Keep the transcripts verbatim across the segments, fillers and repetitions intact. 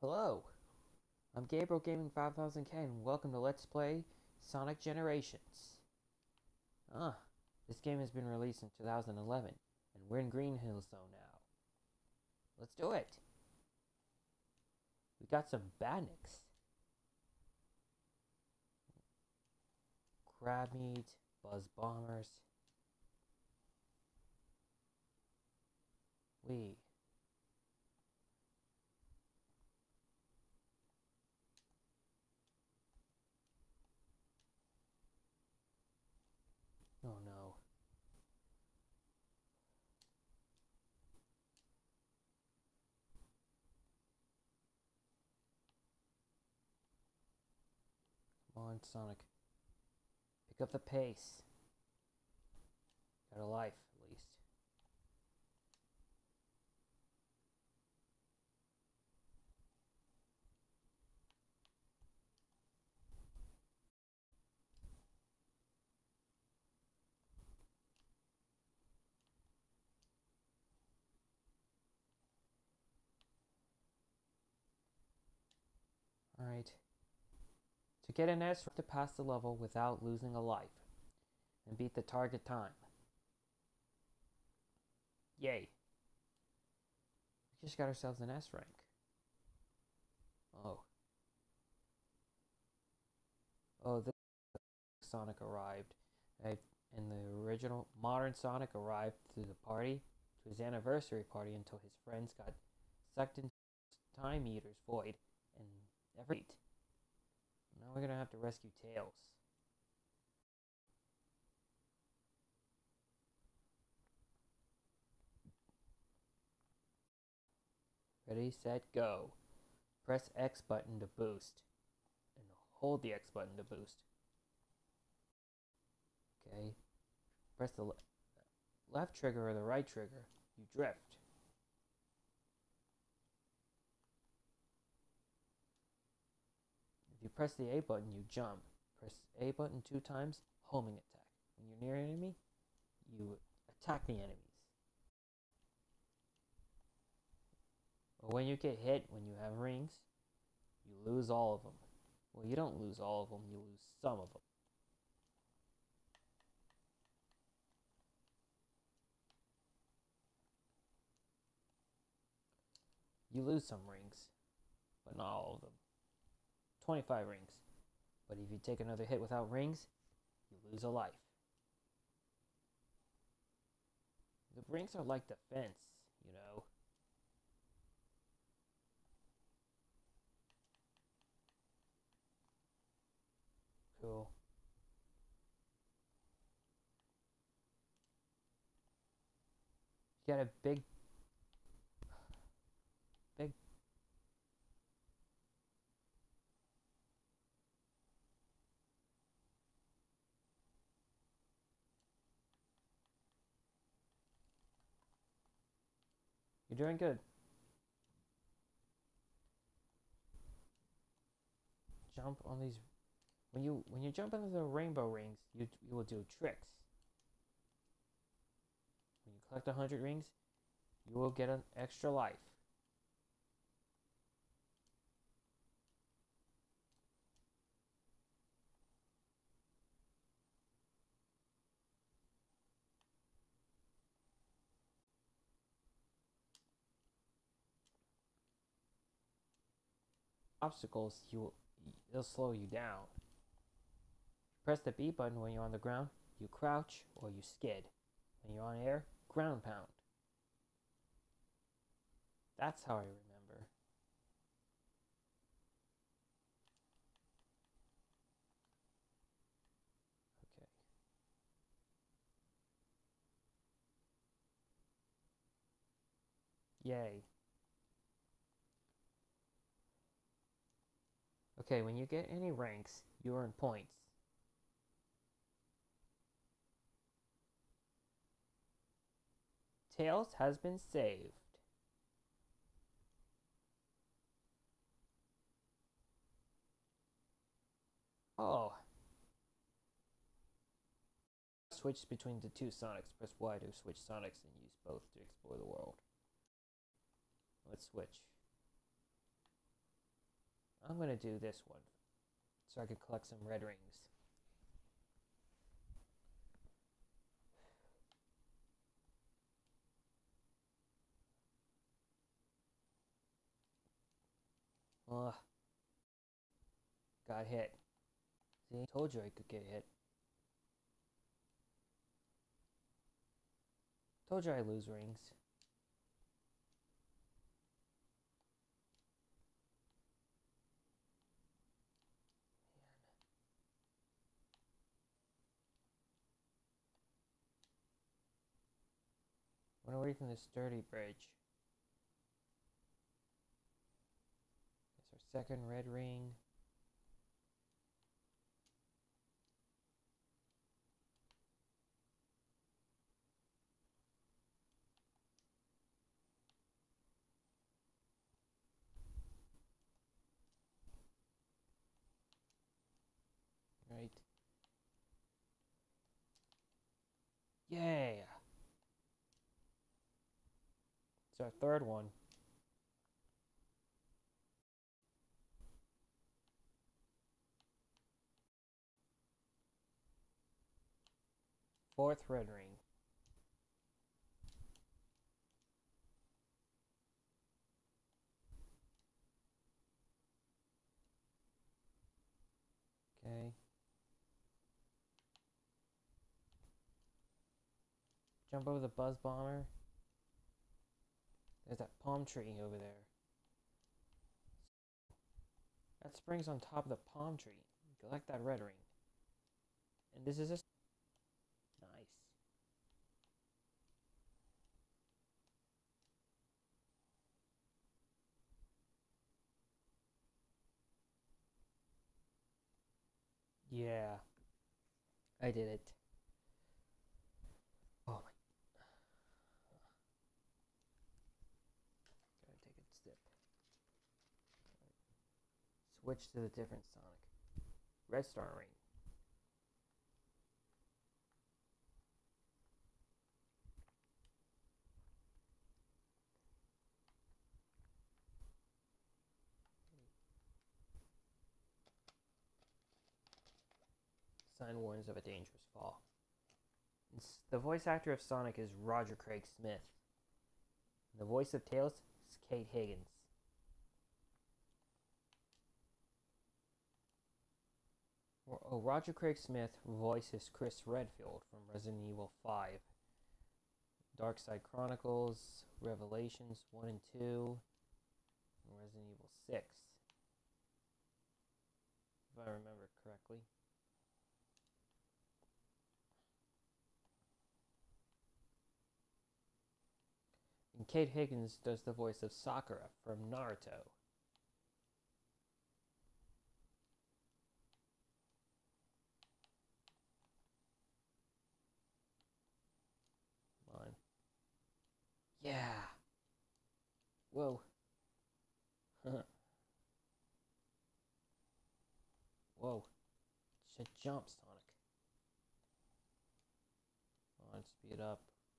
Hello, I'm Gabriel Gaming five thousand K and welcome to Let's Play Sonic Generations. Ah, this game has been released in two thousand eleven and we're in Green Hill Zone now. Let's do it. We got some badniks. Crab meat, buzz bombers. We. Oh no. Come on, Sonic. Pick up the pace. Got a life, at least. Alright. To get an S, you have to pass the level without losing a life and beat the target time. Yay. We just got ourselves an S rank. Oh. Oh, this Sonic arrived. I, in the original, modern Sonic arrived to the party, to his anniversary party, until his friends got sucked into Time Eater's void and every. Now we're gonna have to rescue Tails. Ready, set, go. Press X button to boost. And hold the X button to boost. Okay. Press the le left trigger or the right trigger. You drift. If you press the A button, you jump. Press A button two times, homing attack. When you're near an enemy, you attack the enemies. But when you get hit, when you have rings, you lose all of them. Well, you don't lose all of them, you lose some of them. You lose some rings, but not all of them. twenty-five rings. But if you take another hit without rings, you lose a life. The rings are like defense, you know. Cool. You got a big, big. You're doing good. Jump on these. When you when you jump into the rainbow rings, you you will do tricks. When you collect a hundred rings, you will get an extra life. Obstacles, you will, it'll slow you down. Press the B button when you're on the ground, you crouch or you skid. When you're on air, ground pound. That's how I remember. Okay. Yay. Okay, when you get any ranks, you earn points. Tails has been saved. Oh. Switch between the two Sonics. Press Y to switch Sonics and use both to explore the world. Let's switch. I'm gonna do this one so I can collect some red rings. Ugh. Got hit. See, told you I could get hit. Told you I lose rings. Went away from the sturdy bridge. That's our second red ring. Right. Yeah. It's our third one. Fourth red ring. Okay. Jump over the buzz bomber. There's that palm tree over there. That springs on top of the palm tree. Collect that red ring. And this is a... Nice. Yeah. I did it. Oh my. Gotta take a sip. Switch to the different Sonic. Red Star Ring. Sign warns of a dangerous fall. It's, the voice actor of Sonic is Roger Craig Smith. The voice of Tails is Kate Higgins. Oh, Roger Craig Smith voices Chris Redfield from Resident Evil five, Dark Side Chronicles, Revelations one and two, and Resident Evil six, if I remember correctly. And Kate Higgins does the voice of Sakura from Naruto. Come on. Yeah. Whoa. Whoa. Should jump, Sonic. Come on, speed up.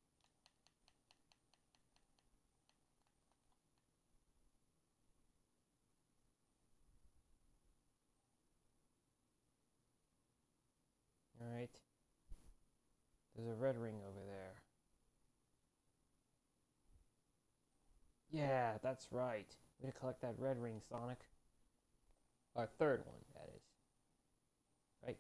Alright. There's a red ring over there. Yeah, that's right. We're gonna collect that red ring, Sonic. Our third one, that is. Right?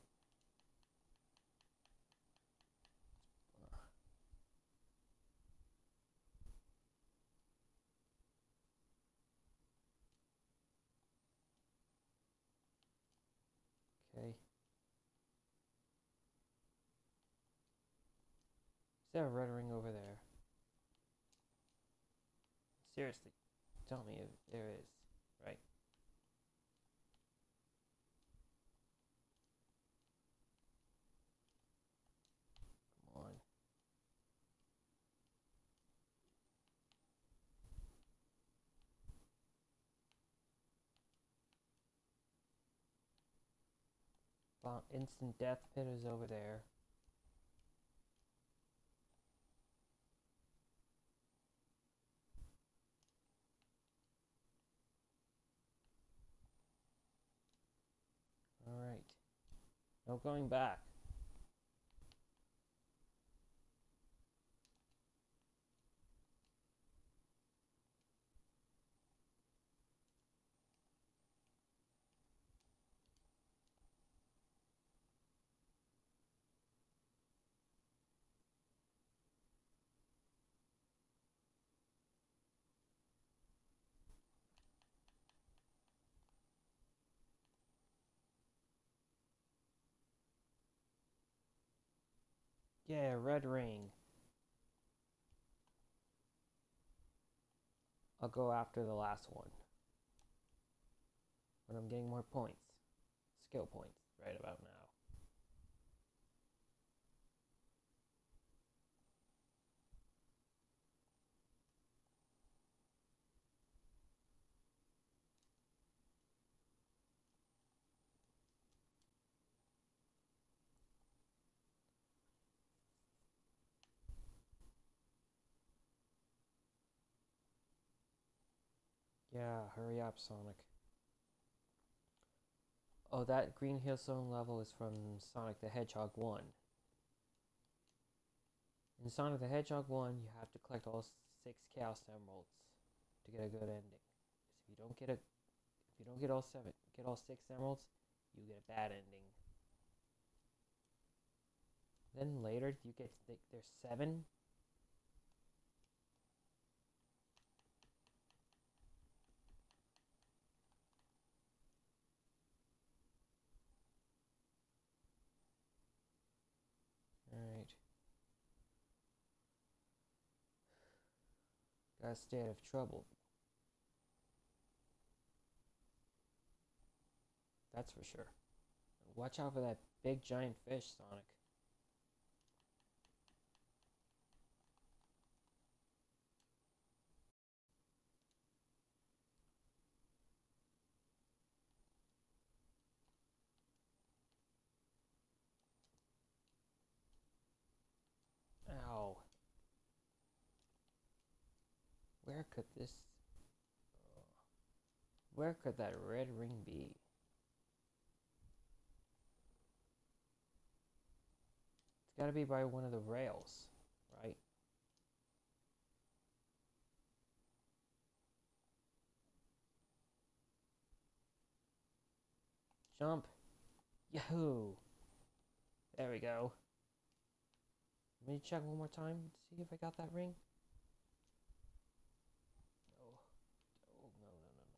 Okay. Is there a red ring over there? Seriously, tell me if there is, right? Come on. Well, instant death pit is over there. No going back. Yeah, red ring. I'll go after the last one. When I'm getting more points. Skill points right about now. Yeah, hurry up, Sonic. Oh, that Green Hill Zone level is from Sonic the Hedgehog one. In Sonic the Hedgehog one, you have to collect all six Chaos Emeralds to get a good ending. Because if you don't get a, if you don't get all seven, get all six emeralds, you get a bad ending. Then later, you get there's seven. Alright. Gotta stay out of trouble. That's for sure. Watch out for that big giant fish, Sonic. Ow. Where could this... Uh, where could that red ring be? It's gotta be by one of the rails, right? Jump! Yahoo! There we go. Let me check one more time to see if I got that ring. Oh, oh no, no, no, no,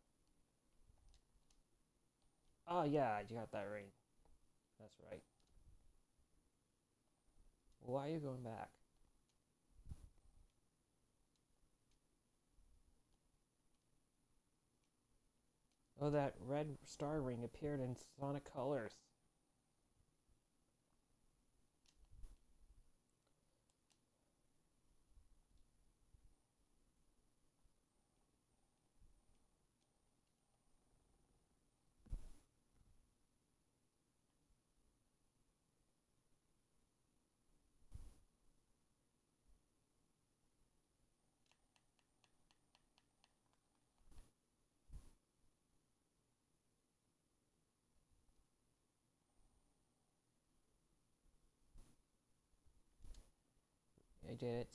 come on. Oh yeah, you got that ring. That's right. Why are you going back? Oh, that red star ring appeared in Sonic Colors. I did it.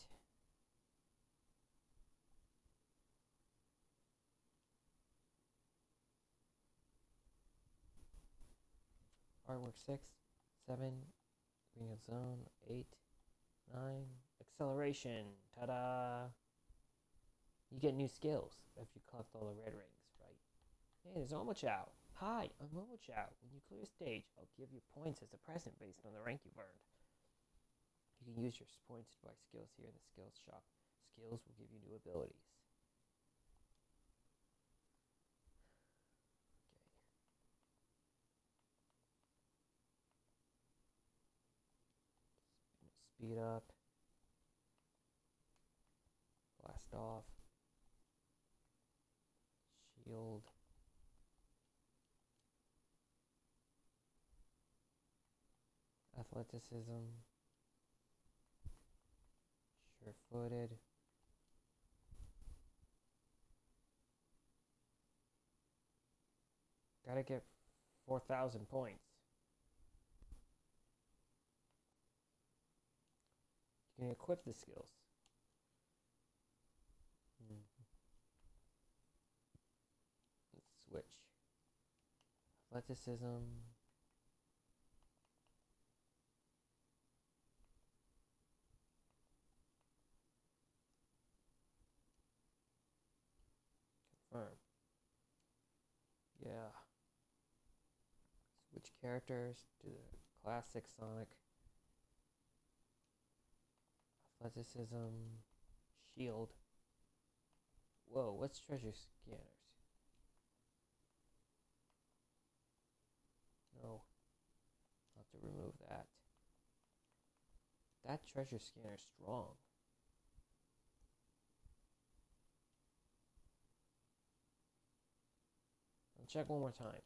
Artwork six, seven, Green Zone, eight, nine, acceleration. Ta-da! You get new skills if you collect all the red rings, right? Hey, there's Omochao. Hi, I'm Omochao. When you clear a stage, I'll give you points as a present based on the rank you've earned. You can use your points to buy skills here in the skills shop. Skills will give you new abilities. Okay. Speed up. Blast off. Shield. Athleticism. Sure-footed. Gotta get four thousand points. You can equip the skills. Hmm. Let's switch. Athleticism. Confirm. Yeah. Switch characters to the classic Sonic. Athleticism. Shield. Whoa, what's treasure scanners? No. I'll have to remove that. That treasure scanner's strong. I'll check one more time.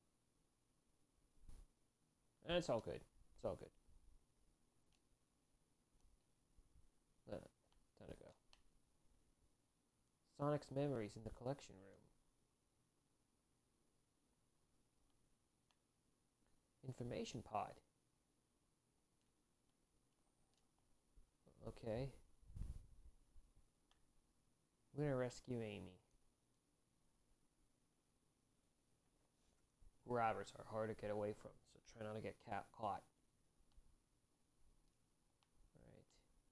And it's all good. It's all good. Uh, time to go. Sonic's memories in the collection room. Information pod. Okay. We're gonna rescue Amy. Grabbers are hard to get away from, so try not to get cat caught. Alright.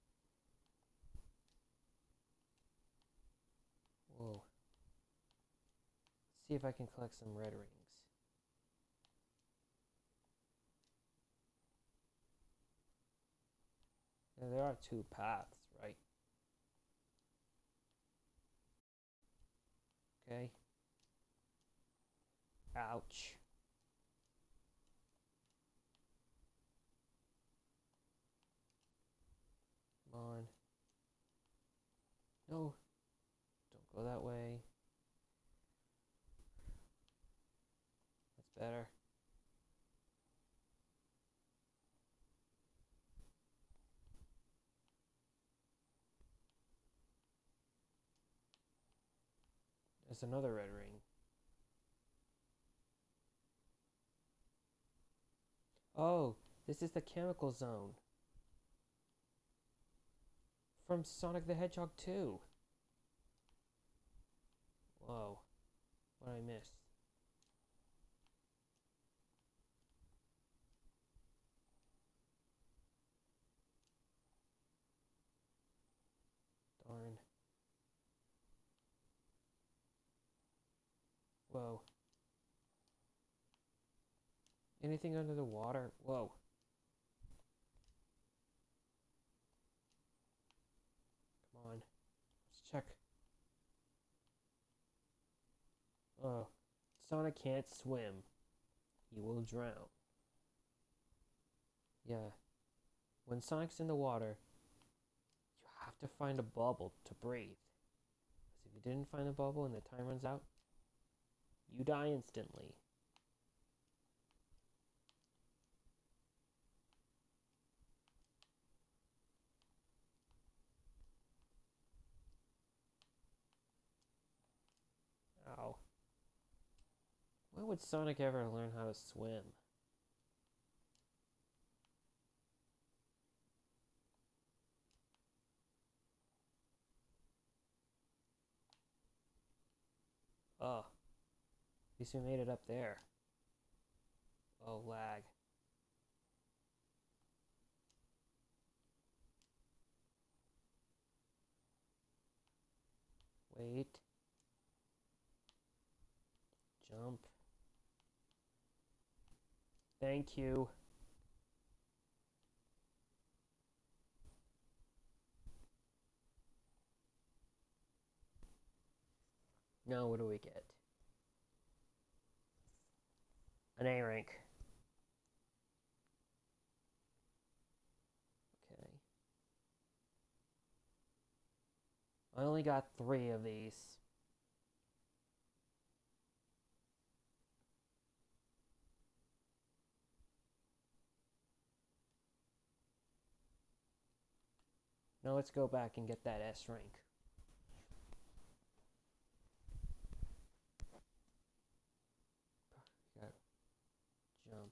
Whoa. Let's see if I can collect some red rings. Now, there are two paths, right? Okay. Ouch. Come on. No. Don't go that way. That's better. There's another red ring. Oh, this is the chemical zone. From Sonic the Hedgehog two. Whoa. What did I miss? Darn. Whoa. Anything under the water? Whoa. Come on. Let's check. Oh. Sonic can't swim. He will drown. Yeah. When Sonic's in the water, you have to find a bubble to breathe. Because if you didn't find a bubble and the time runs out, you die instantly. Ow. When would Sonic ever learn how to swim? Oh. At least we made it up there. Oh, lag. Wait. Jump. Thank you. Now what do we get? An A rank. Okay. I only got three of these. Now let's go back and get that S rank. Got jump.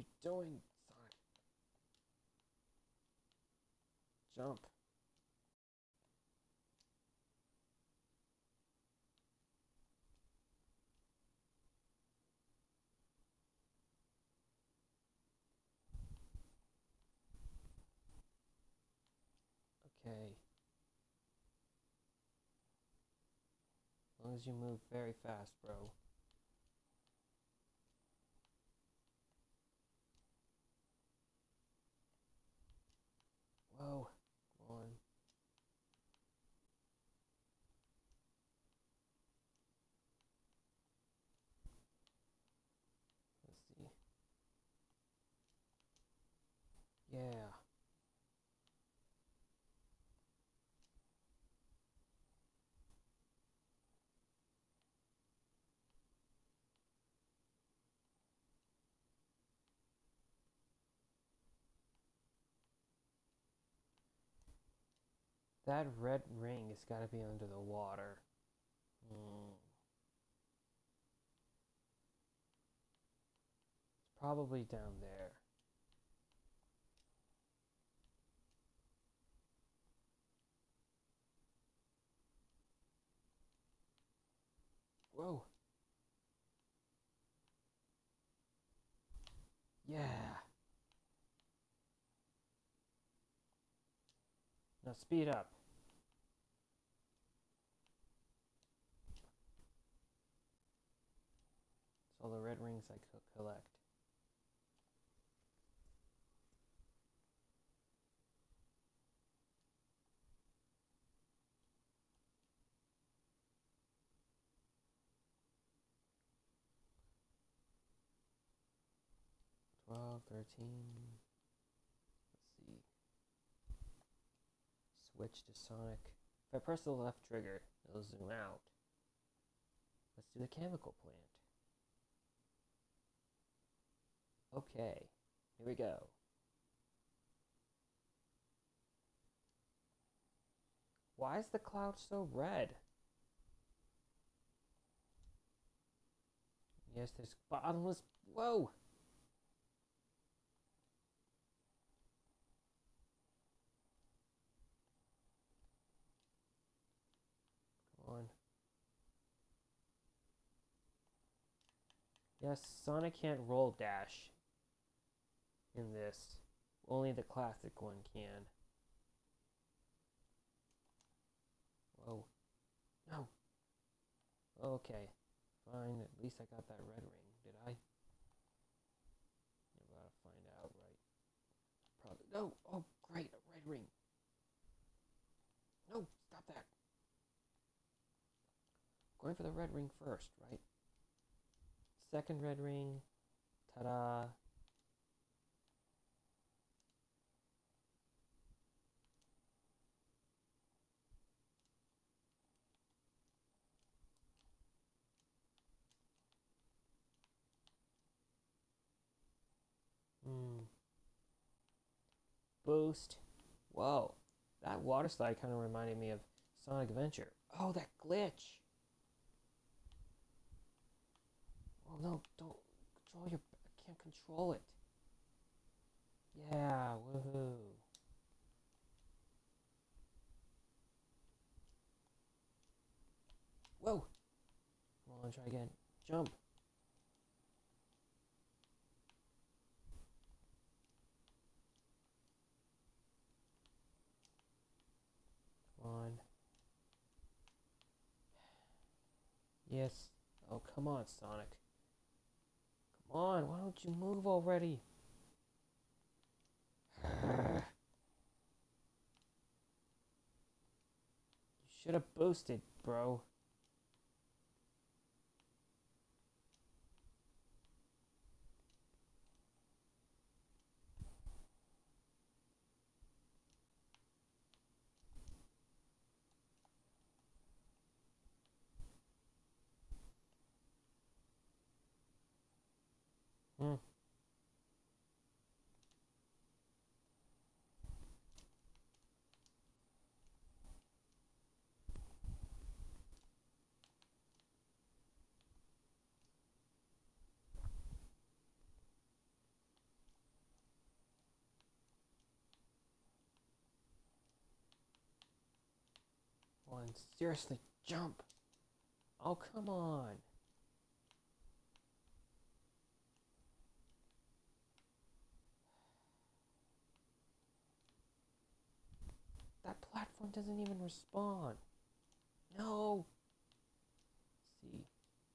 you doing, Sonic? Jump. Okay. As long as you move very fast, bro. Whoa. Come on. Let's see. Yeah. That red ring has got to be under the water. Hmm. It's probably down there. Whoa. Yeah. Now speed up. It's all the red rings I could collect. twelve, thirteen. Let's see. Switch to Sonic. If I press the left trigger, it'll zoom out. Let's do the chemical plant. Okay, here we go. Why is the cloud so red? Yes, there's bottomless. Whoa! Come on. Yes, Sonic can't roll dash in this. Only the classic one can. Whoa. No. Okay. Fine. At least I got that red ring. Did I? You're about to find out, right? Probably. No. Oh, great. A red ring. No. Stop that. Going for the red ring first, right? Second red ring. Ta-da. Hmm. Boost. Whoa. That water slide kind of reminded me of Sonic Adventure. Oh, that glitch. Oh, no. Don't control your... I can't control it. Yeah. Woohoo. Whoa. Come on, try again. Jump. Come on. Yes. Oh, come on, Sonic. Come on, why don't you move already? You should have boosted, bro. Hmm. on, seriously, jump. Oh, come on. That platform doesn't even respond. No. Let's see.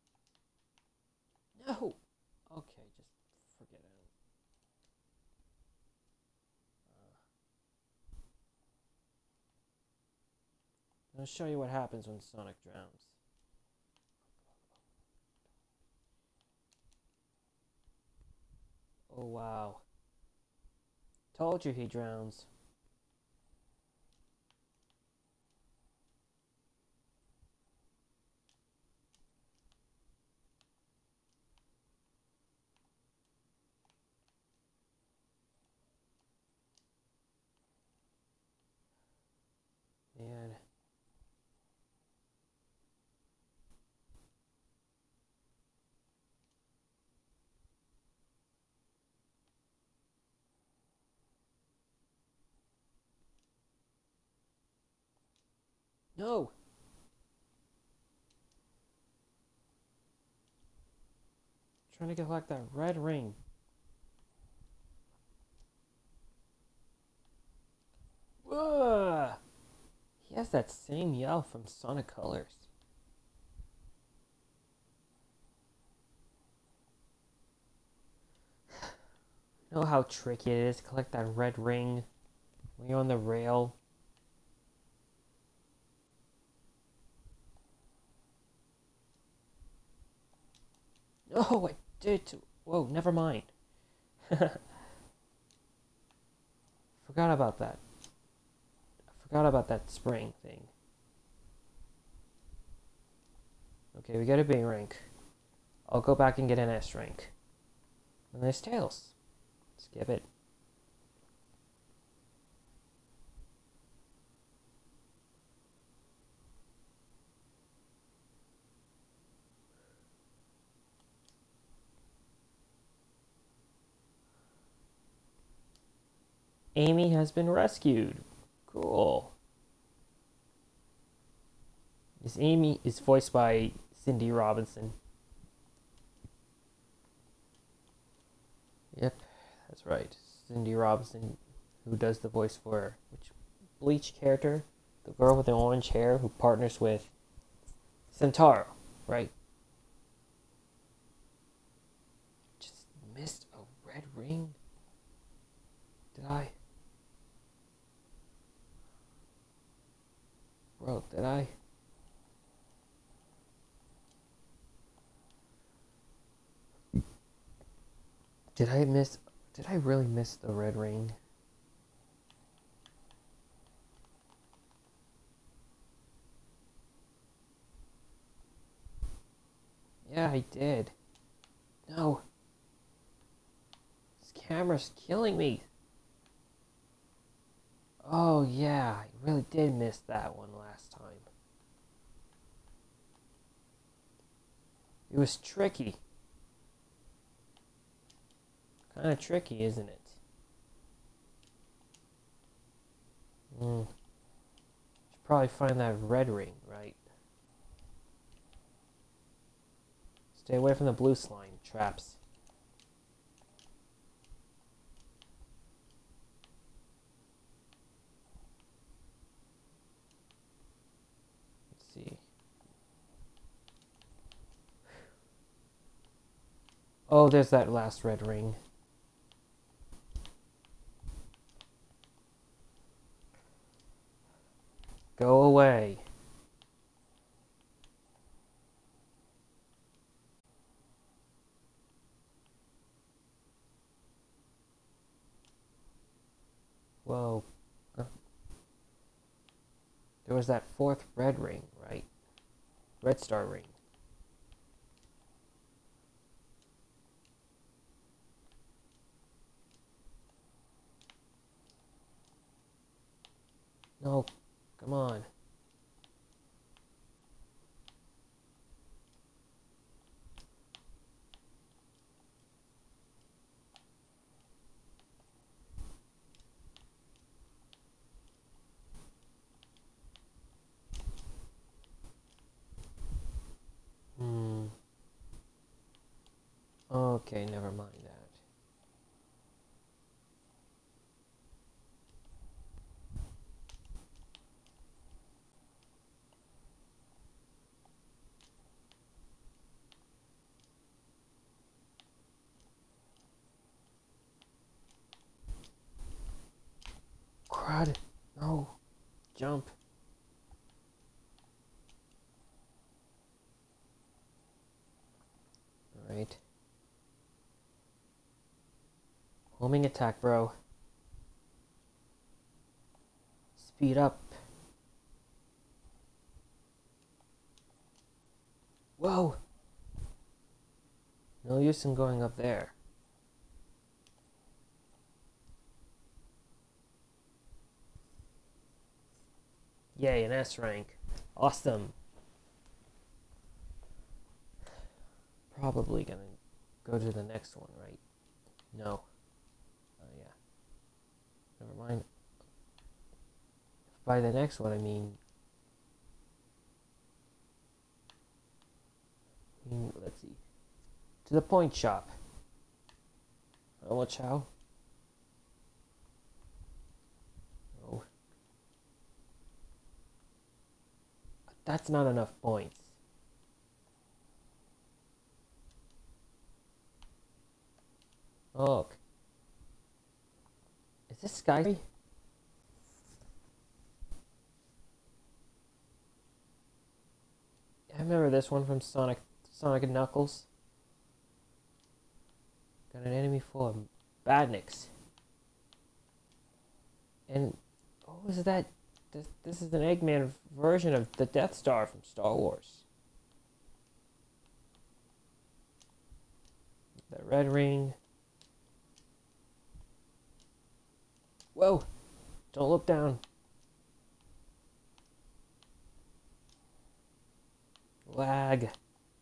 No. Okay, just forget it. Uh, I'll show you what happens when Sonic drowns. Oh, wow. Told you he drowns. Man. No. Trying to get like that red ring. Ugh. He has that same yell from Sonic Colors. You know how tricky it is to collect that red ring when you're on the rail? Oh, I did too. Whoa, never mind. Forgot about that. I forgot about that spring thing. Okay, we got a B rank. I'll go back and get an S rank. And there's Tails. Skip it. Amy has been rescued. Cool. This Amy is voiced by Cindy Robinson. Yep, that's right. Cindy Robinson, who does the voice for which Bleach character? The girl with the orange hair who partners with Centauro, right? Just missed a red ring. Did I? Bro, did I? Did I miss? Did I really miss the red ring? Yeah, I did. No. This camera's killing me. Oh, yeah, I really did miss that one last time. It was tricky. Kind of tricky, isn't it? Hmm. Should probably find that red ring, right? Stay away from the blue slime traps. Let's see. Oh, there's that last red ring. Go away. Whoa. Uh, There was that fourth red ring, right? Red star ring. No, come on. Okay, never mind that. Crud! No! Jump! Alright. Homing attack, bro. Speed up. Whoa! No use in going up there. Yay, an S rank. Awesome. Probably gonna go to the next one, right? No. Oh, yeah. Never mind. By the next one, I mean... I mean, let's see. To the point shop. Oh, watch how? Oh. That's not enough points. Oh. Is this Sky? I remember this one from Sonic Sonic and Knuckles. Got an enemy full of badniks. And what was that? This, this is an Eggman version of the Death Star from Star Wars. The red ring. Whoa! Don't look down. Lag.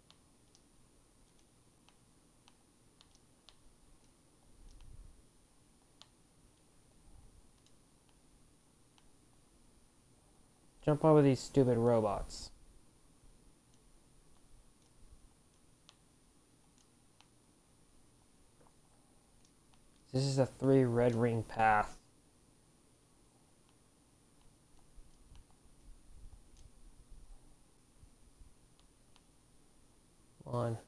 Jump over these stupid robots. This is a three red ring path. Come on.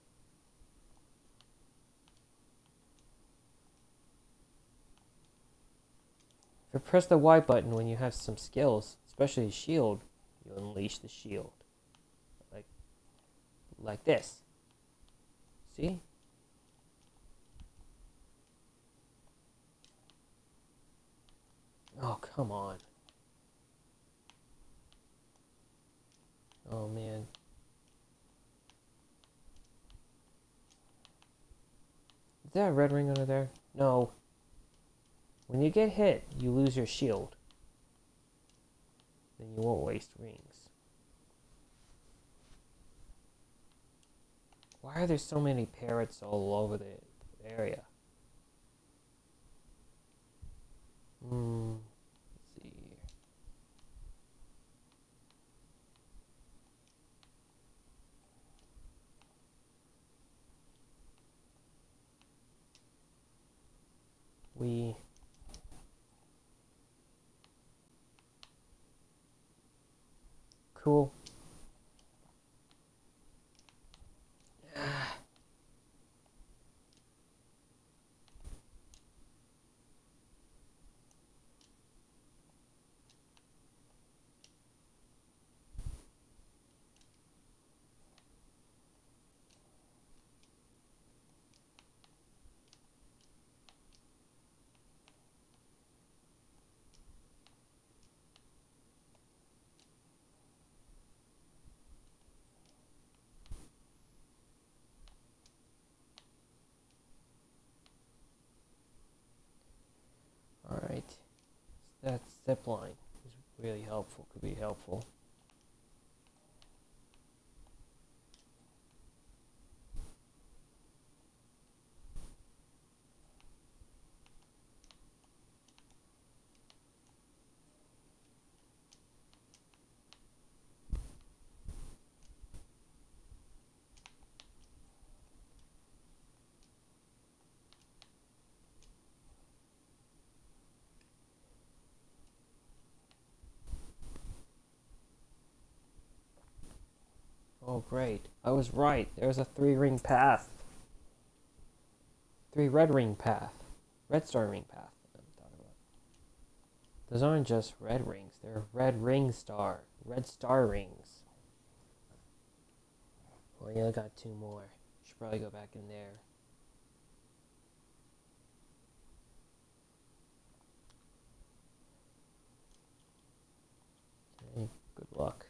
If you press the Y button when you have some skills, especially a shield, you unleash the shield. Like, like this. See? Oh, come on. Oh, man. Is there a red ring under there? No. When you get hit, you lose your shield. Then you won't waste rings. Why are there so many parrots all over the area? Hmm. Let's see. We... Cool. Alright. That zip line is really helpful, could be helpful. Oh, great. I was right. There's a three-ring path. Three red ring path. Red star ring path. I'm talking about. Those aren't just red rings. They're red ring star. Red star rings. Well, yeah, I got two more. Should probably go back in there. Okay, good luck.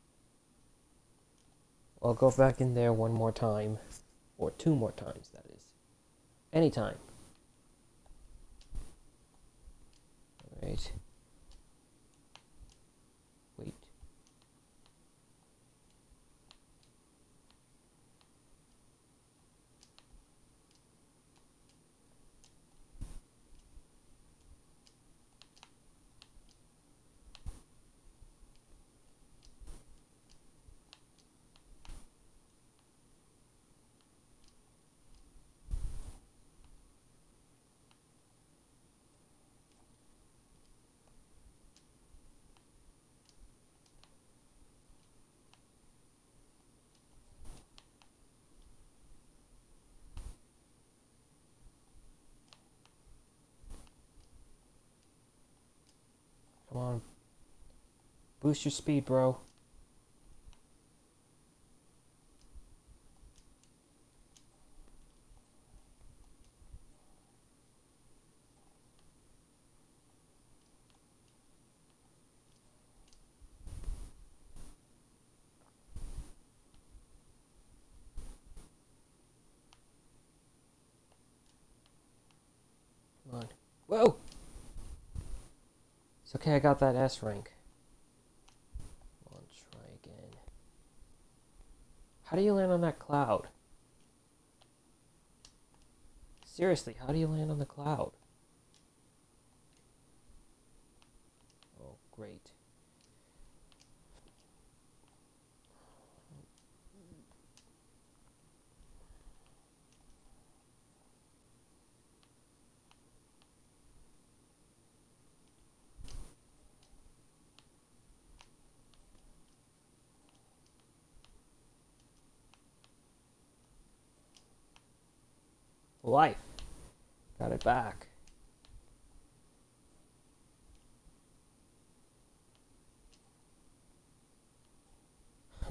I'll go back in there one more time. Or two more times, that is. Anytime. Alright. Wait. Come on. Boost your speed, bro. Come on. Whoa! It's okay, I got that S rank. Come on, try again. How do you land on that cloud? Seriously, how do you land on the cloud? Oh, great. Life. Got it back. Huh.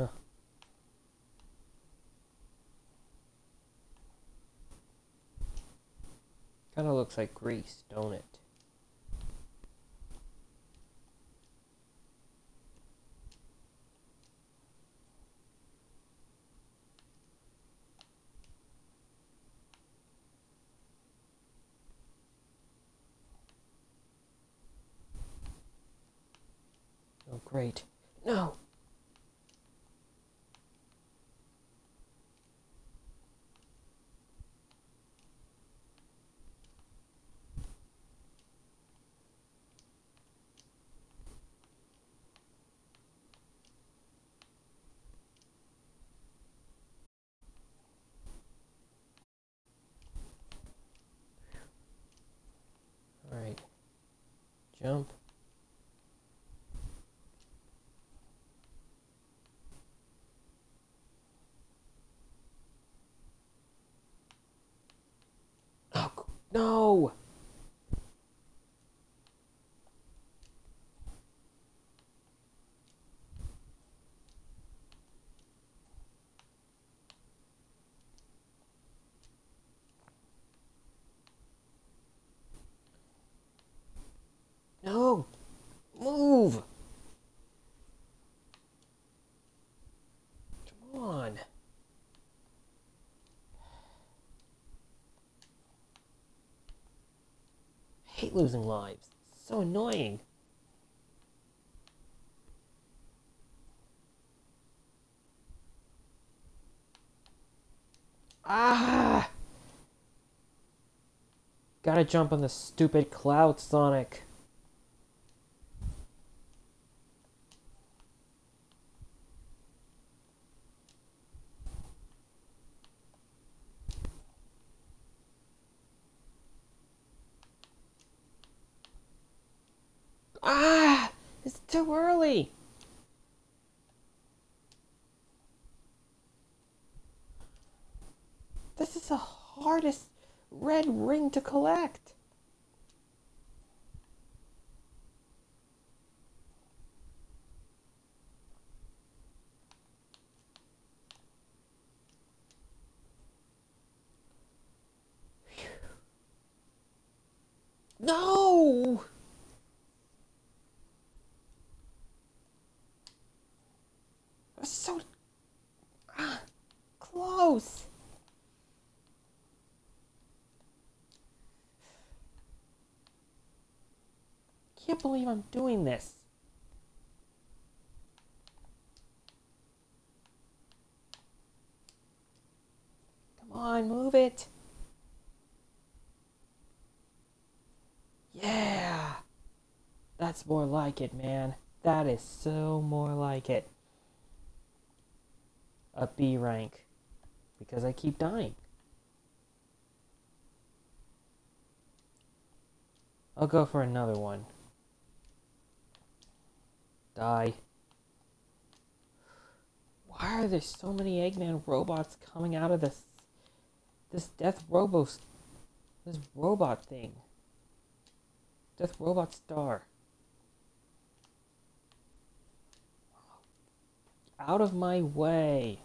Kind of looks like grease, don't it? Oh, great. No! Alright. Jump. Oh, no! No! Move! Come on. I hate losing lives. It's so annoying. Ah! Gotta jump on the stupid cloud, Sonic. Ah! It's too early. hardest red ring to collect. No! That's so ah, close. Can't believe I'm doing this. Come on, move it. Yeah. That's more like it, man. That is so more like it. A B rank. Because I keep dying. I'll go for another one. Die. Why are there so many Eggman robots coming out of this this Death Robos this robot thing? Death Robot Star. Out of my way.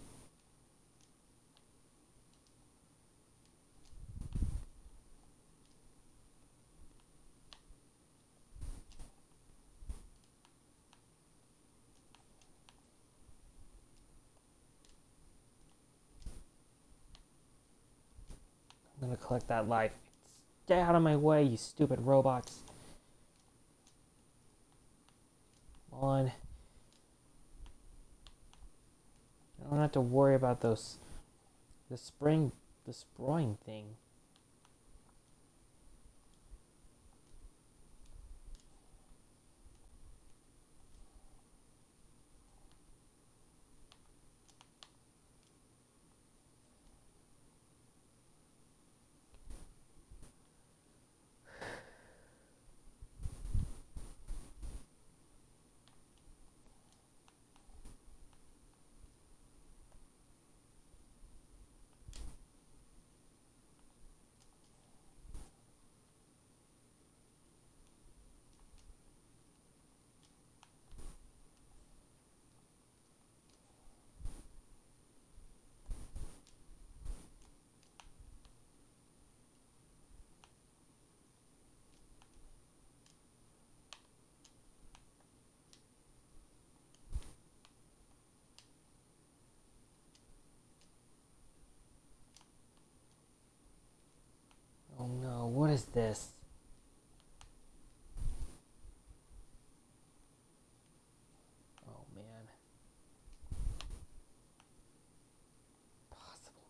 I'm gonna collect that life. Stay out of my way, you stupid robots. Come on. I don't have to worry about those the spring the sproing thing. Oh no, what is this? Oh man. Possible.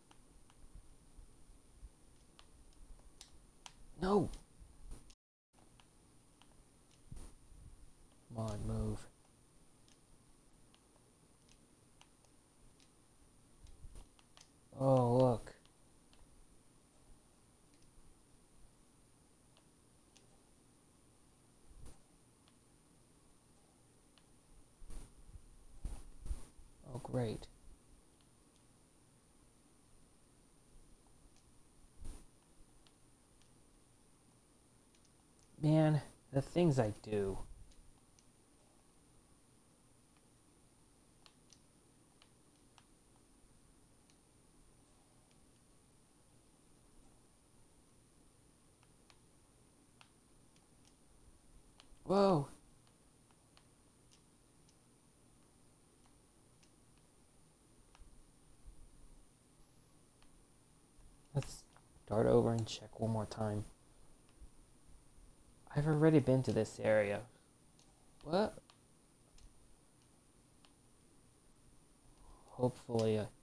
No! Come on, move. Oh, look. Oh, great. Man, the things I do. Whoa! Let's start over and check one more time. I've already been to this area. What? Hopefully, uh,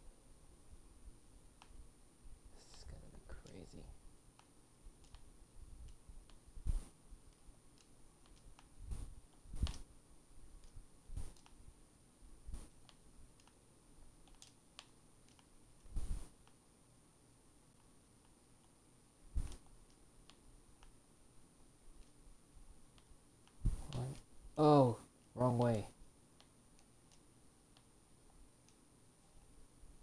this is gonna be crazy. Oh, wrong way.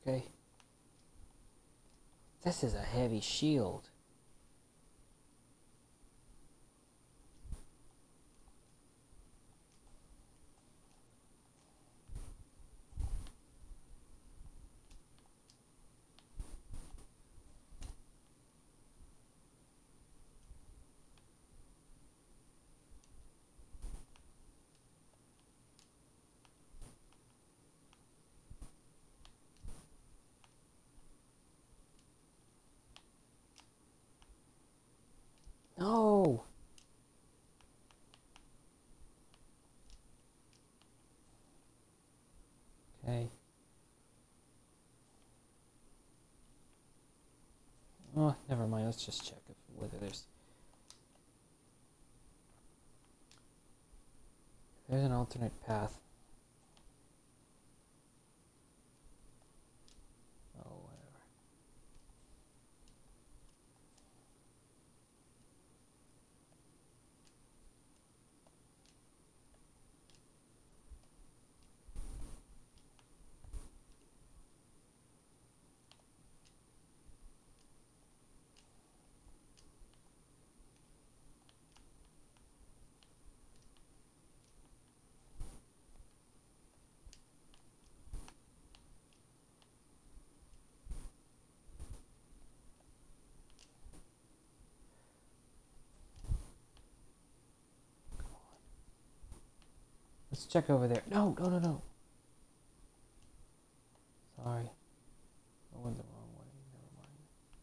Okay. This is a heavy shield. No! Okay. Oh, never mind. Let's just check if whether there's there's an alternate path. Oh, whatever. Let's check over there. No, no, no, no. Sorry. I went the wrong way. Never mind.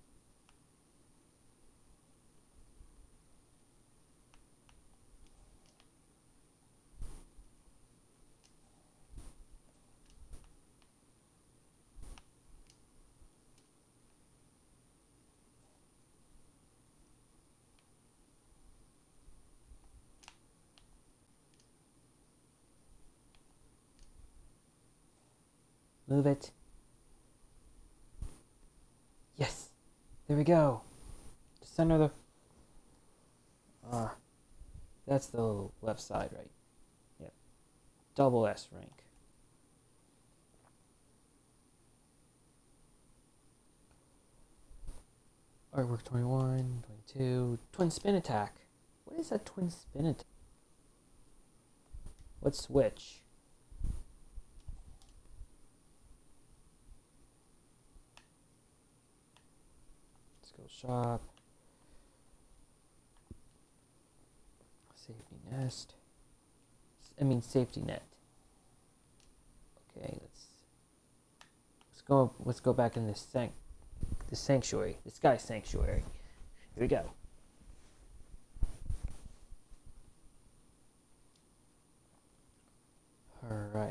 Move it. Yes. There we go. The center of the... Ah. Uh, that's the left side, right? Yep. Double S rank. Artwork twenty-one, twenty-two. Twin spin attack. What is a twin spin attack? What switch? Shop. Safety nest. I mean safety net. Okay, let's let's go let's go back in this sanct the sanctuary. This guy's sanctuary. Here we go. Alright.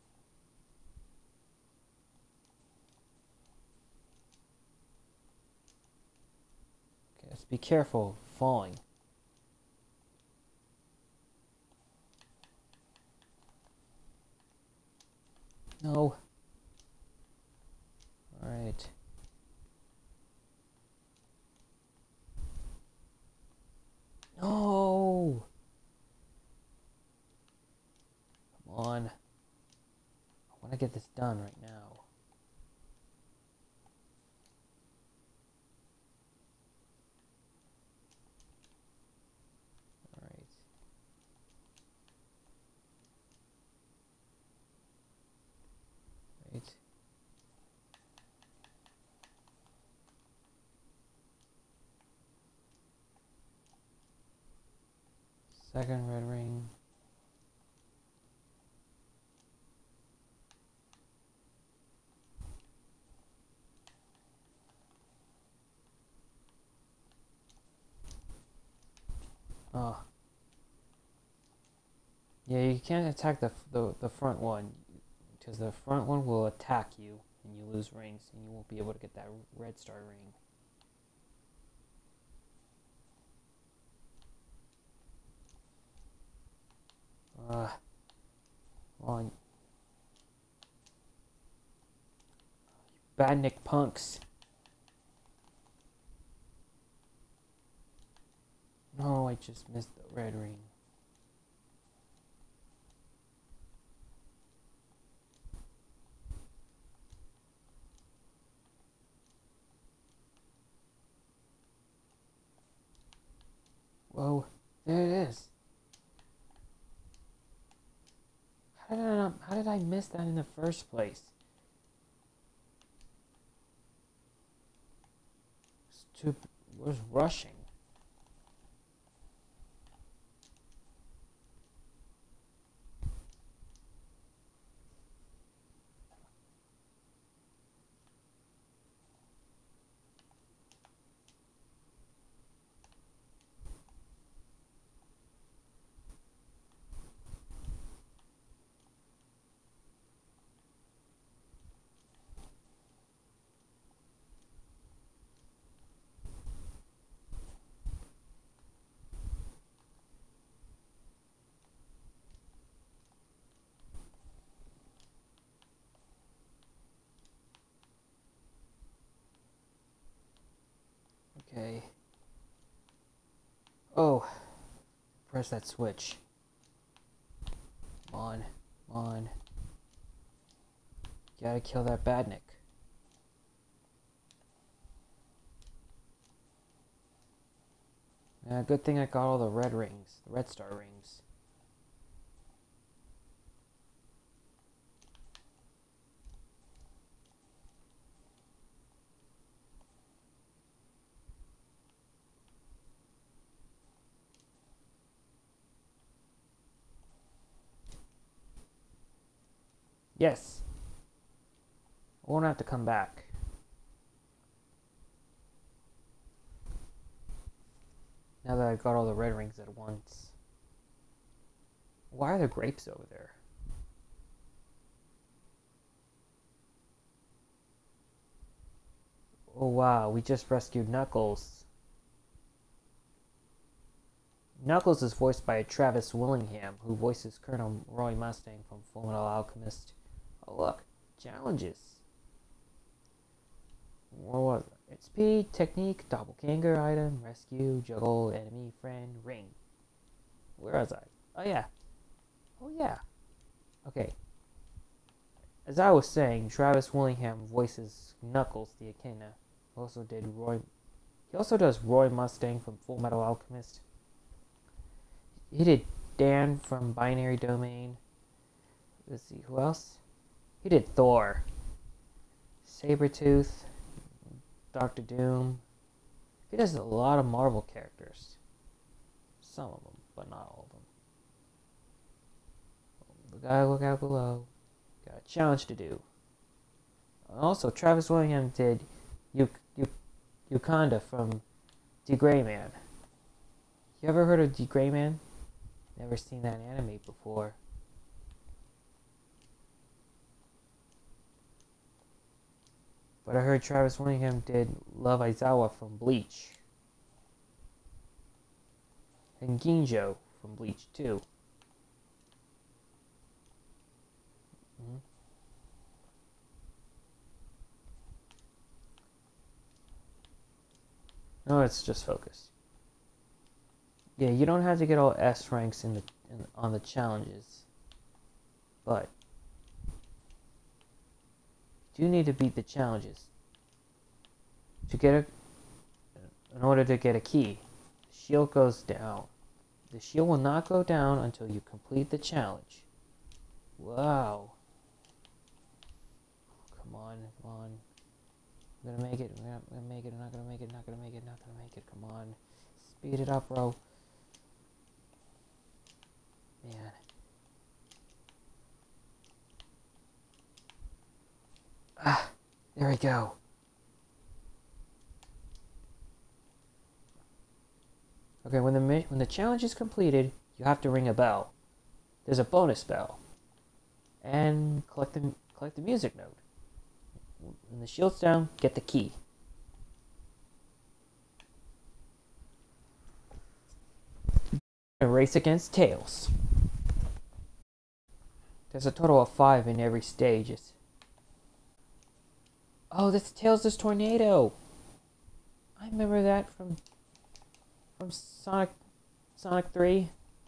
Be careful falling. No. All right. No. Come on. I want to get this done right now. Second red ring. Oh. Yeah, you can't attack the, the, the front one, because the front one will attack you, and you lose rings, and you won't be able to get that red star ring. Uh, on Badnik punks. No, I just missed the red ring. Oh, there it is. How did I not, how did I miss that in the first place? Stupid. Was rushing. Okay. Oh, press that switch. Come on, come on. Gotta kill that badnik. Yeah, good thing I got all the red rings, the red star rings. Yes. I won't have to come back. Now that I got all the red rings at once. Why are there grapes over there? Oh wow, we just rescued Knuckles. Knuckles is voiced by Travis Willingham, who voices Colonel Roy Mustang from Fullmetal Alchemist. Oh look, challenges. What was it? It's P, technique, doppelganger item, rescue, juggle, enemy, friend, ring. Where was I? Oh yeah. Oh yeah. Okay. As I was saying, Travis Willingham voices Knuckles the Echidna. Also did Roy. He also does Roy Mustang from Fullmetal Alchemist. He did Dan from Binary Domain. Let's see, who else? He did Thor. Sabretooth. Doctor Doom. He does a lot of Marvel characters. Some of them, but not all of them. The guy look out below. Got a challenge to do. Also, Travis Willingham did Uk Uk Ukanda from The Gray Man. You ever heard of The Gray Man? Never seen that anime before. But I heard Travis Willingham did Love Aizawa from Bleach. And Ginjo from Bleach too. Mm-hmm. No, it's just focus. Yeah, you don't have to get all S ranks in the in, on the challenges, but you do need to beat the challenges to get a. In order to get a key, the shield goes down. The shield will not go down until you complete the challenge. Wow! Come on, come on! I'm gonna make it. I'm gonna make it. I'm not gonna make it. Not gonna make it. Not gonna make it. Come on, speed it up, bro. Man. Ah, there we go. Okay, when the when the challenge is completed, you have to ring a bell. There's a bonus bell, and collect the collect the music note. When the shield's down, get the key. And race against Tails. There's a total of five in every stage. Oh, that's Tails' tornado. I remember that from from Sonic Sonic three.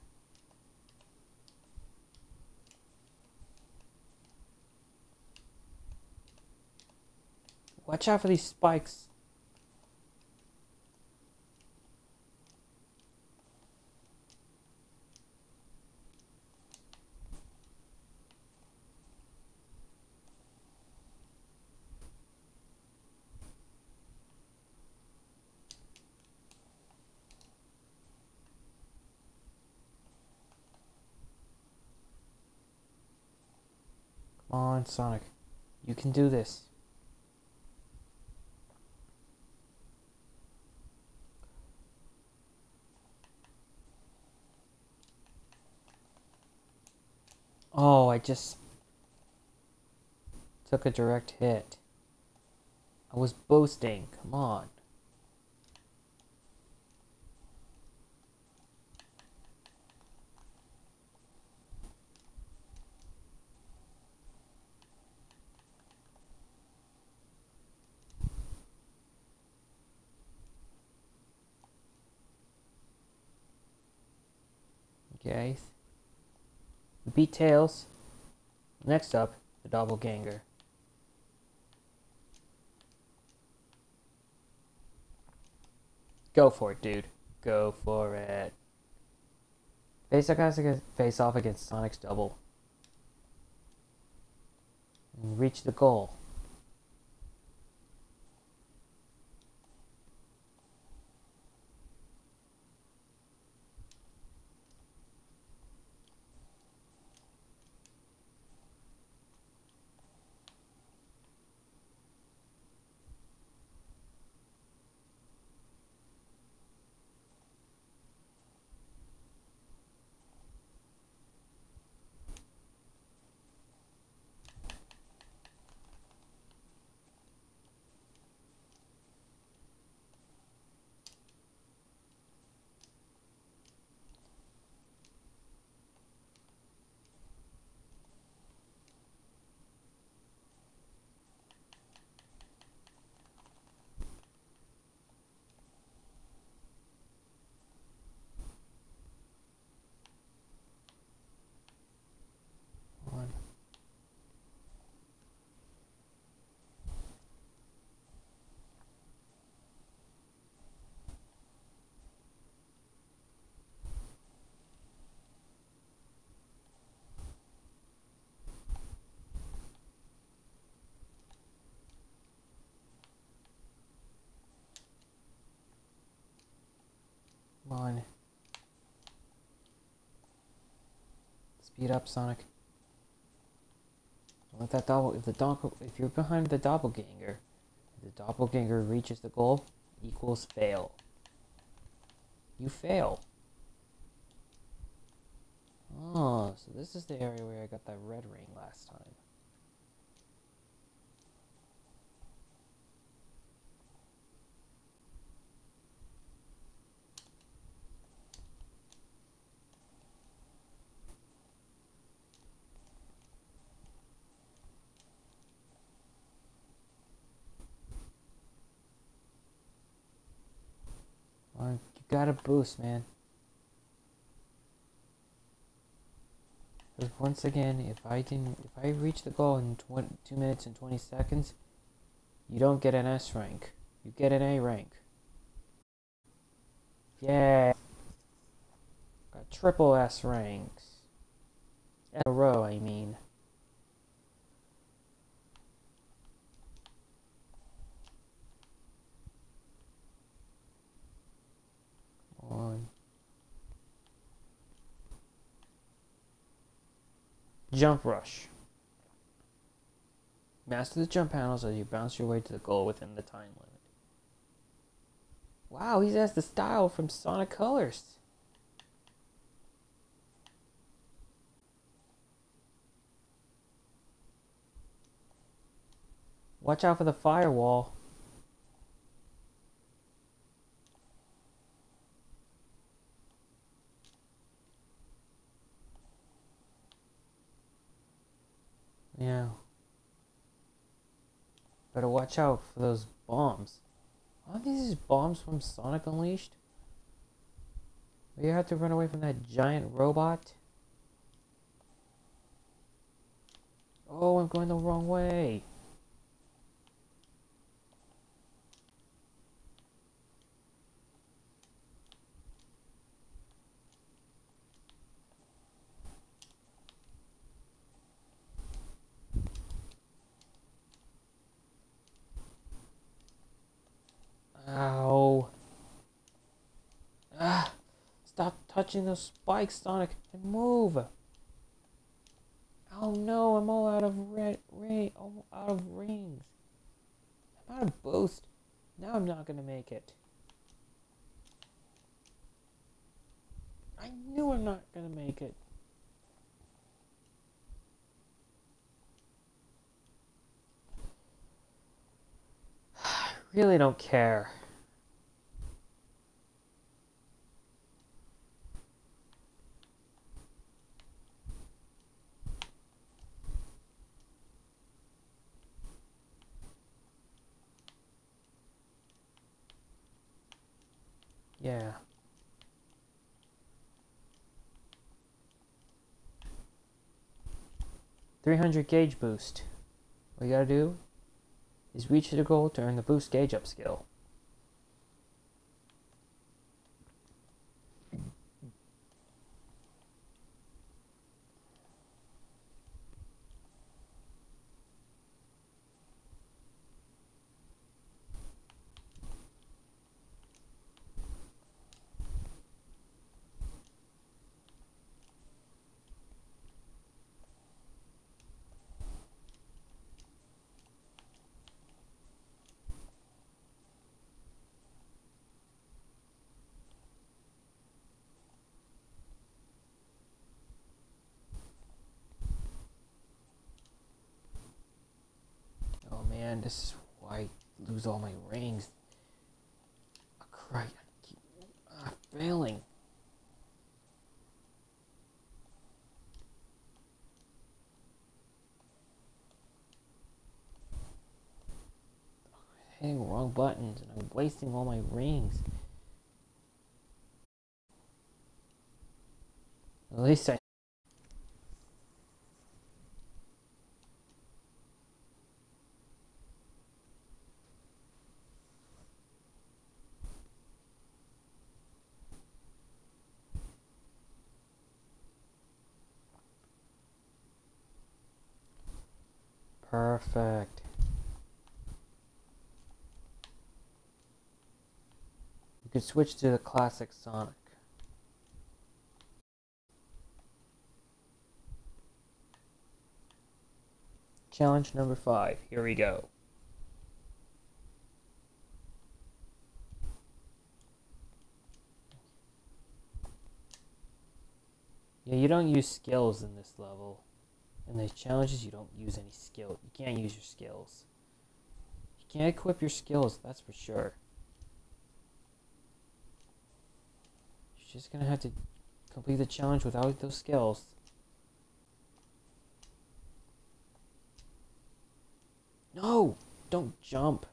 Watch out for these spikes. on, Sonic. You can do this. Oh, I just took a direct hit. I was boosting. Come on. Okay. We beat Tails. Next up, the Doppelganger. Go for it, dude. Go for it. Face off against, face off against Sonic's double. And reach the goal. One. One. Speed up, Sonic. Don't let that double. If the doppel, if you're behind the doppelganger, if the doppelganger reaches the goal, equals fail. You fail. Oh, so this is the area where I got that red ring last time. You gotta boost, man. Because once again, if I can, if I reach the goal in two minutes and twenty seconds, you don't get an S rank. You get an A rank. Yeah. Got triple S ranks. In a row, I mean. On. Jump rush. Master the jump panels as you bounce your way to the goal within the time limit. Wow, he has the style from Sonic Colors. Watch out for the firewall. Yeah. Better watch out for those bombs. Aren't these bombs from Sonic Unleashed? You have to run away from that giant robot? Oh, I'm going the wrong way. Ow. Ah, stop touching those spikes, Sonic, and move. Oh no, I'm all out of red ring, all out of rings. I'm out of boost. Now I'm not gonna make it. I knew I'm not gonna make it. I really don't care. Yeah. three hundred gauge boost. What you gotta do is reach the goal to earn the boost gauge up skill. Oh man, this is why I lose all my rings. Oh, crap, I keep uh, failing. Hitting the wrong buttons and I'm wasting all my rings. At least I... Perfect. You could switch to the classic Sonic. Challenge number five. Here we go. Yeah, you don't use skills in this level. In these challenges, you don't use any skill. You can't use your skills. You can't equip your skills, that's for sure. You're just gonna have to complete the challenge without those skills. No! Don't jump!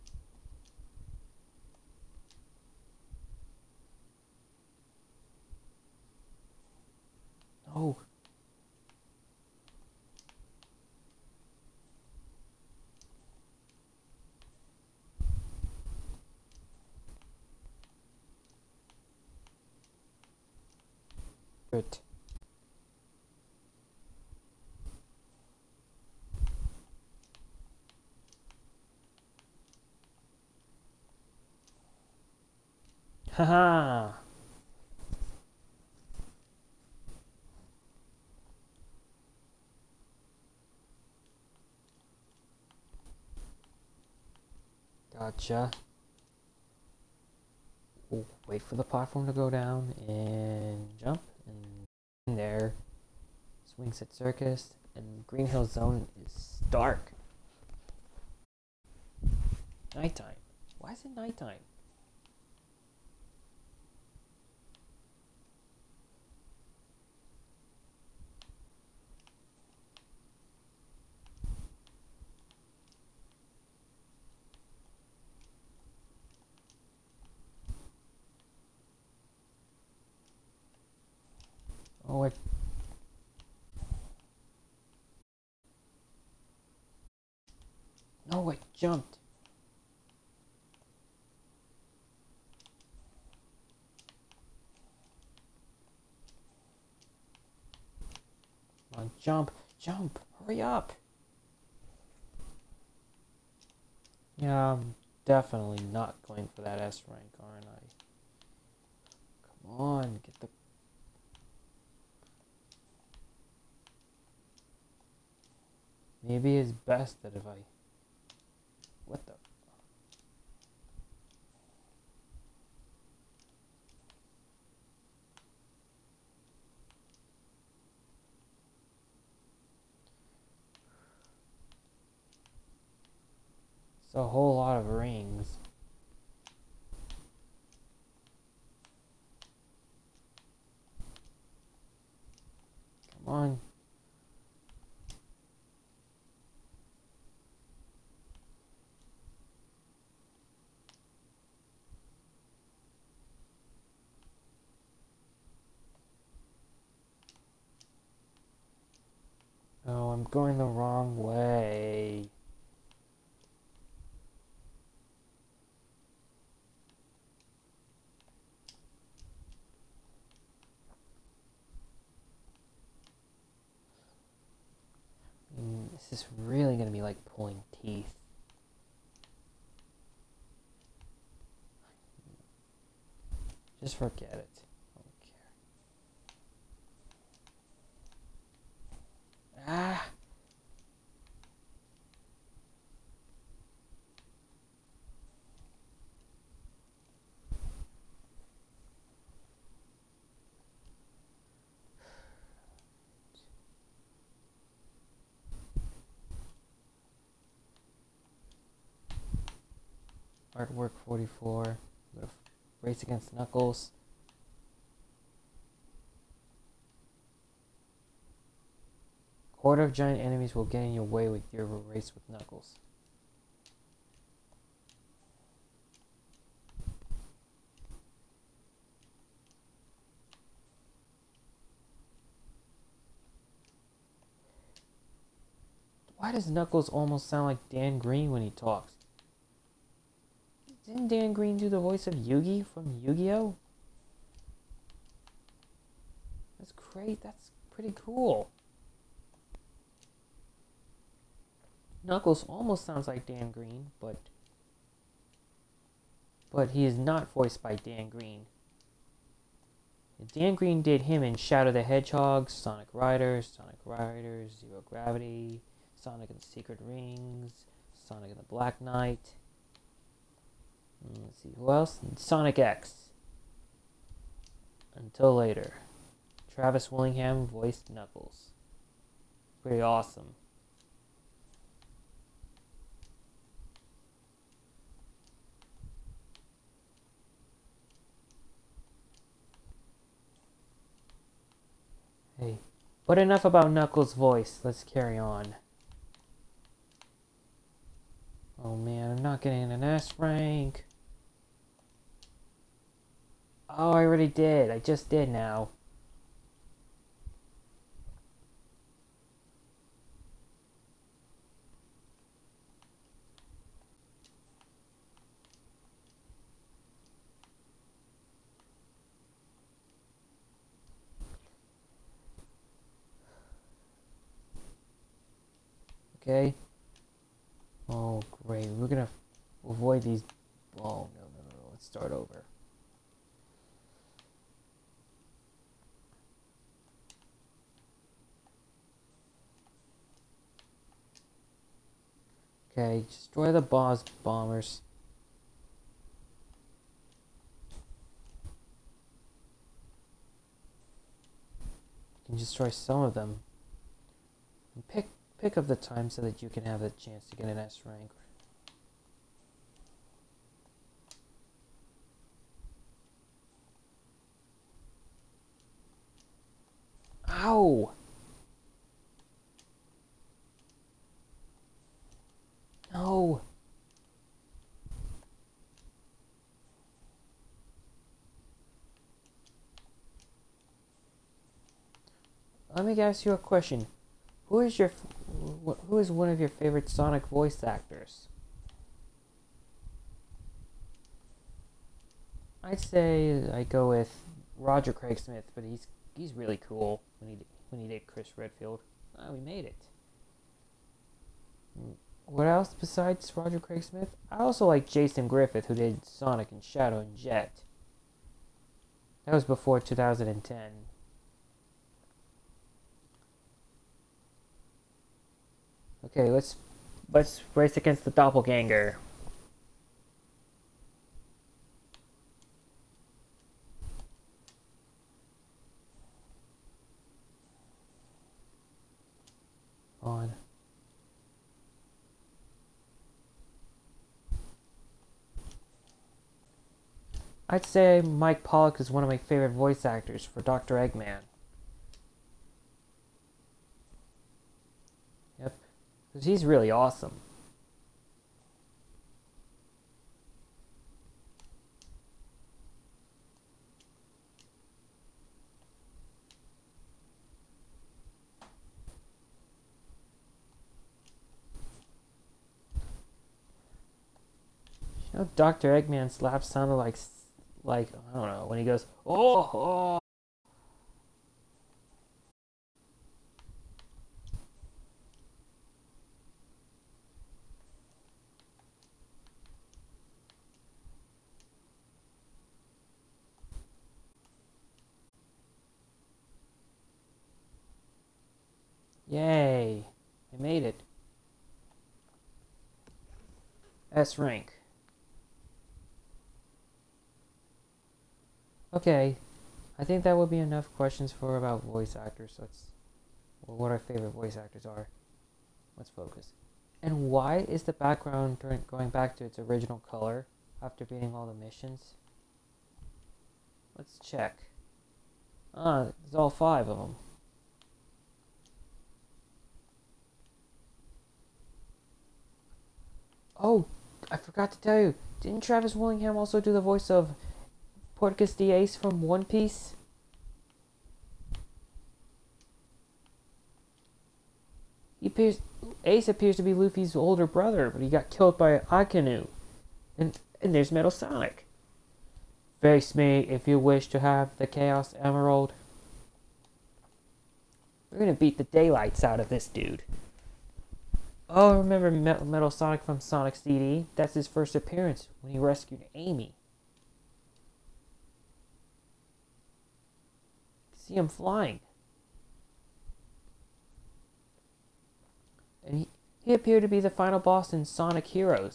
No! Good. Haha! Gotcha. Oh, wait for the platform to go down and jump. And in there, Swing Set Circus, and Green Hill Zone is dark. Nighttime. Why is it nighttime? Oh, I... No, I jumped. Come on, jump, jump, hurry up. Yeah, I'm definitely not going for that S rank, aren't I? Come on, get the... Maybe it's best that if I... What the... It's a whole lot of rings. Come on. Oh, I'm going the wrong way. I mean, this is really gonna be like pulling teeth. Just forget it. I don't care. Ah! Artwork forty-four. Race against Knuckles. Horde of giant enemies will get in your way with your race with Knuckles. Why does Knuckles almost sound like Dan Green when he talks? Didn't Dan Green do the voice of Yugi from Yu-Gi-Oh? That's great. That's pretty cool. Knuckles almost sounds like Dan Green, but but he is not voiced by Dan Green. Dan Green did him in Shadow the Hedgehog, Sonic Riders, Sonic Riders, Zero Gravity, Sonic and the Secret Rings, Sonic and the Black Knight. Let's see, who else? Sonic X. Until later. Travis Willingham voiced Knuckles. Pretty awesome. Hey, but enough about Knuckles' voice. Let's carry on. Oh man, I'm not getting an S rank. Oh, I already did. I just did now. Okay. Oh, great. We're gonna avoid these. Oh, no, no, no. Let's start over. Okay, destroy the boss bombers. You can destroy some of them. And pick pick up the time so that you can have a chance to get an S rank. Ow! No! Let me ask you a question. Who is your who is one of your favorite Sonic voice actors? I'd say I go with Roger Craig Smith, but he's he's really cool when he when he did Chris Redfield. Oh, we made it. What else besides Roger Craig Smith? I also like Jason Griffith, who did Sonic and Shadow and Jet. That was before two thousand ten. Okay, let's let's race against the doppelganger. On. I'd say Mike Pollock is one of my favorite voice actors for Doctor Eggman. Yep, because he's really awesome. You know, Doctor Eggman's laugh sounded like, like I don't know, when he goes, oh, oh. Yay, I made it. S rank. Okay, I think that would be enough questions for about voice actors. Let's, or what our favorite voice actors are. Let's focus. And why is the background going back to its original color after beating all the missions? Let's check. Ah, there's all five of them. Oh, I forgot to tell you. Didn't Travis Willingham also do the voice of Portgas the Ace from One Piece? He appears, Ace appears to be Luffy's older brother, but he got killed by Akainu. And, and there's Metal Sonic. Face me if you wish to have the Chaos Emerald. We're gonna beat the daylights out of this dude. Oh, remember Metal Sonic from Sonic C D? That's his first appearance when he rescued Amy. See him flying. And he, he appeared to be the final boss in Sonic Heroes.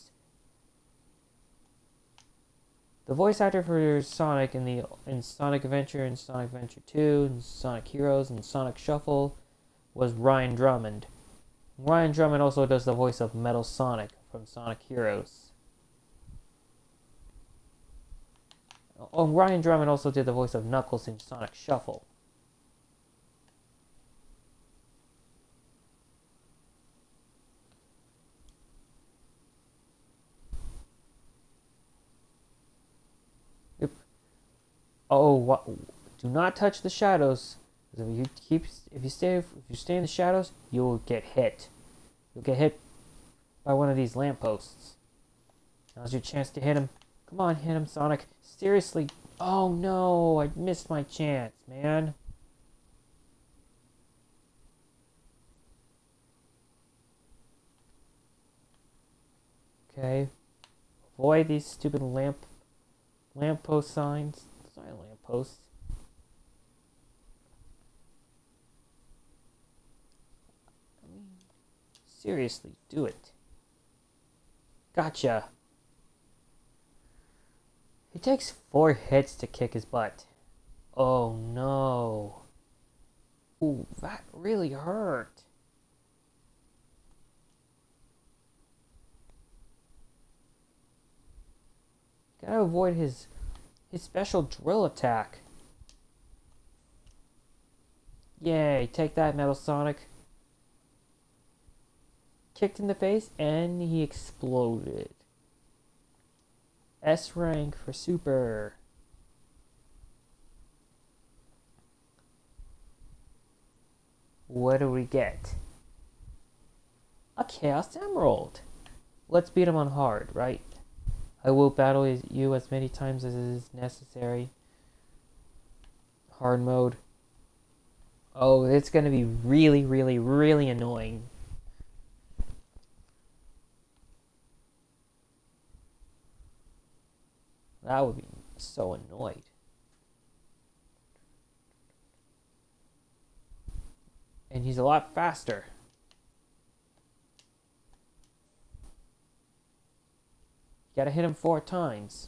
The voice actor for Sonic in the in Sonic Adventure and Sonic Adventure two and Sonic Heroes and Sonic Shuffle was Ryan Drummond. Ryan Drummond also does the voice of Metal Sonic from Sonic Heroes. Oh, Ryan Drummond also did the voice of Knuckles in Sonic Shuffle. Yep. Oh, what? Do not touch the shadows. If you keep, if you stay, if you stay in the shadows, you'll get hit. You'll get hit by one of these lampposts. Now's your chance to hit him. Come on, hit him, Sonic. Seriously. Oh no, I missed my chance, man. Okay. Avoid these stupid lamp, lamppost signs. It's not a lamppost. Seriously, do it. Gotcha. It takes four hits to kick his butt. Oh no. Ooh, that really hurt. Gotta avoid his his special drill attack. Yay, take that, Metal Sonic. Kicked in the face and he exploded. S rank for super. What do we get? A Chaos Emerald. Let's beat him on hard, right? I will battle you as many times as is necessary. Hard mode. Oh, it's gonna be really, really, really annoying. That would be so annoyed. And he's a lot faster. gotta hit him four times.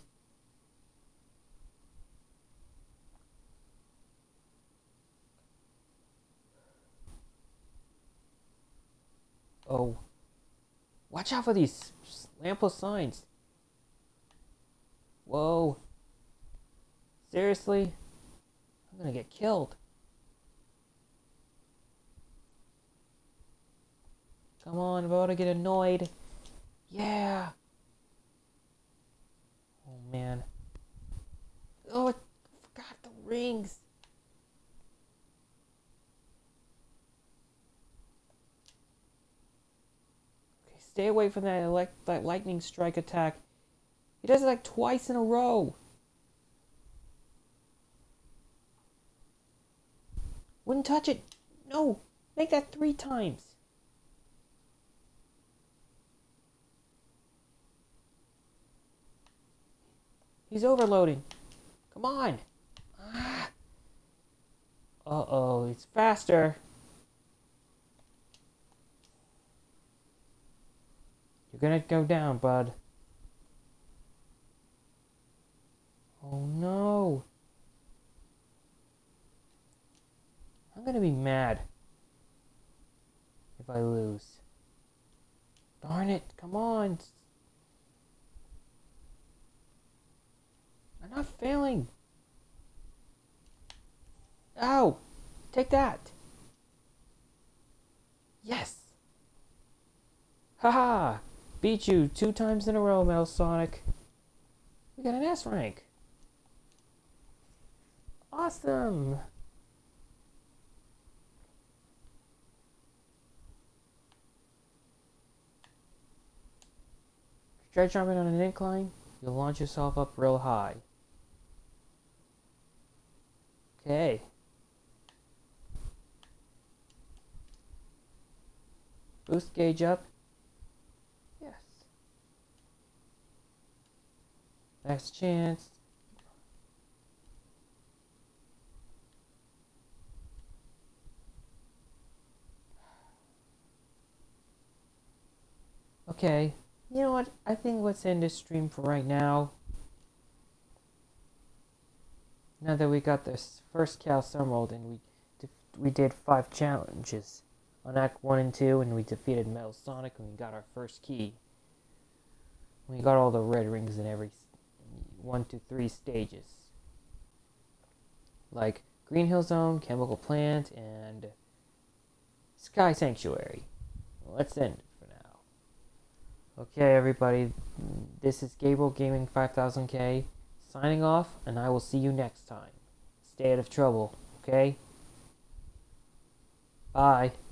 Oh. Watch out for these lamppost signs. Whoa. Seriously? I'm gonna get killed. Come on, I'm about to get annoyed. Yeah. Oh, man. Oh, I forgot the rings. Okay, stay away from that, elect that lightning strike attack. He does it like twice in a row. Wouldn't touch it. No, make that three times. He's overloading. Come on. Ah. Uh-oh, it's faster. You're gonna go down, bud. Oh, no. I'm gonna be mad if I lose. Darn it, come on. I'm not failing. Ow! Take that. Yes. Haha! Beat you two times in a row, Metal Sonic. We got an S rank. Awesome. Try jumping on an incline, you'll launch yourself up real high. Okay. Boost gauge up. Yes. Next chance. Okay. You know what? I think let's end this stream for right now. Now that we got this first Chaos Emerald and we we did five challenges on Act one and two, and we defeated Metal Sonic and we got our first key. We got all the red rings in every one to three stages. Like Green Hill Zone, Chemical Plant, and Sky Sanctuary. Let's end it for now. Okay, everybody. This is Gabriel Gaming five thousand K signing off, and I will see you next time. Stay out of trouble, okay? Bye.